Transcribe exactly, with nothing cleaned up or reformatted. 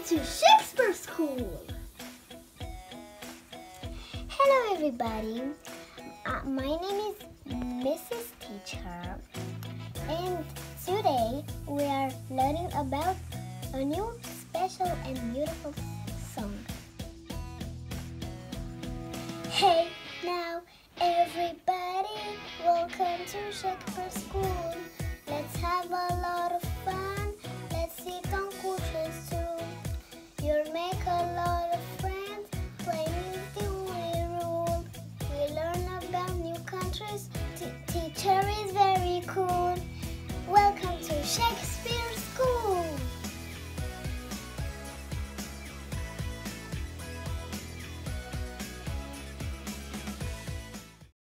to Shakespeare School! Hello everybody, uh, my name is Missus Teacher, and today we are learning about a new special and beautiful song. Hey now everybody, welcome to Shakespeare School. Let's have a lot of fun, let's sit on couches too. You'll make a lot of friends, playing is the only rule. We learn about new countries, T teacher is very cool. Welcome to Shakespeare School!